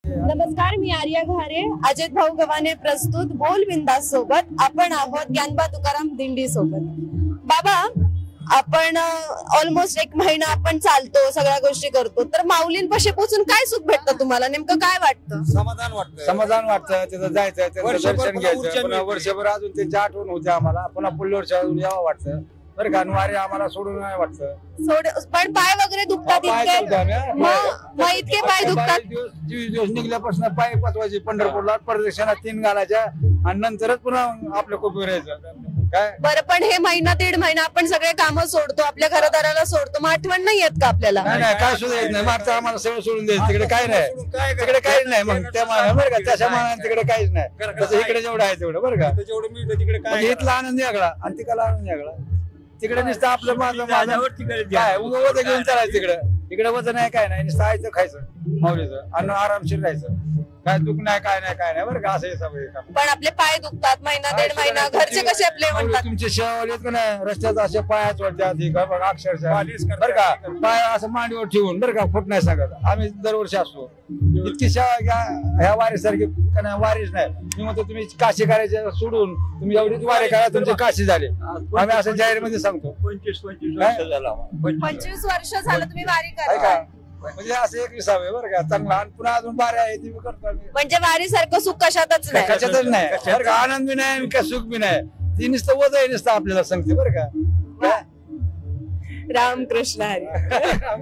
नमस्कार, मी आर्या घारे. अजित भाऊ गव्हाणे प्रस्तुत बोल बिंदास सोबत आपण आहोत ज्ञानबा तुकाराम दिंडी सोबत. बाबा, आपण ऑलमोस्ट 1 महिना आपण चालतो, सगळ्या गोष्टी करतो, तर माऊलींपाशी पोहोचून काय सुख भेटतं तुम्हाला? नेमकं काय वाटतं? समाधान वाटतं. तिथं जायचं, त्यांचं दर्शन घ्यायचं, पुन्हा वर्षभर अजून त्यांची आठवण होते आम्हाला, पुन्हा पुढल्या वर्षी अजून यावं वाटतं बरं का. वारी आम्हाला सोडून नाही वाटतं. पण पाय वगैरे दुखतात इतके, मग इतके पाय दुखतात. 24 दिवस निघल्यापासून पाय पचवायचे, पंढरपूरला प्रदक्षिणा 3 घालायच्या आणि नंतरच पुन्हा आपल्या कुबीर यायचं. काय बरं, पण हे महिना 1.5 महिना आपण सगळे कामं सोडतो, आपल्या घरदाराला सोडतो, मग आठवण नाही येत का आपल्याला? नाही, काय सुद्धा येत नाही. मागचं आम्हाला सगळं सोडून द्यायचं. तिकडे काय नाही, तिकडे काहीच नाही. मग त्या बरं का, त्याच्या मानाने तिकडे काहीच नाही. तसं इकडे जेवढं आहे तेवढं बरं का, जेवढं मिळतं तिकडे काय, इथला आनंद वेगळा आणि तिकडला आनंद वेगळा. तिकडे नुसतं आपलं माझं काय वजन घेऊन चालायचं. इकडे वजन नाही, काय नाही, नुसतं आयचं खायचं माऊलीचं आणि आरामशीर राहायचं. काय दुख नाही, काय नाही बरं का. असं सगळं. पण आपले पाय दुखतात महिना 1.5 महिना, घरचे कसे आपले म्हणतात? तुमचे शेवाले का नाही, रस्त्यात असे पायाच वाटतात अक्षरशः बरं का. पाय असं मांडीवर ठेवून बरं का, फुट नाही सांगत. आम्ही दरवर्षी असतो. इतकी सेवा घ्या ह्या वारीसारखी वारीच नाही. मी म्हणतो तुम्ही काशी करायचे सोडून तुम्ही एवढीच वारी करा, तुमचे काशी झाले. आम्ही असं जाहीर मध्ये सांगतो. 25 वर्ष झालं तुम्ही वारी करा, म्हणजे असं एक विसावे बरं का चांगला. आणि पुन्हा अजून बाऱ्या आहे ती करतो. म्हणजे वारी सारखं सुख कशातच नाही, कशातच नाही बरं का. आनंद बी नाही का सुख बी नाही. ती नुसतं वजन नुसतं आपल्याला सांगते बरं का. रामकृष्ण हरी.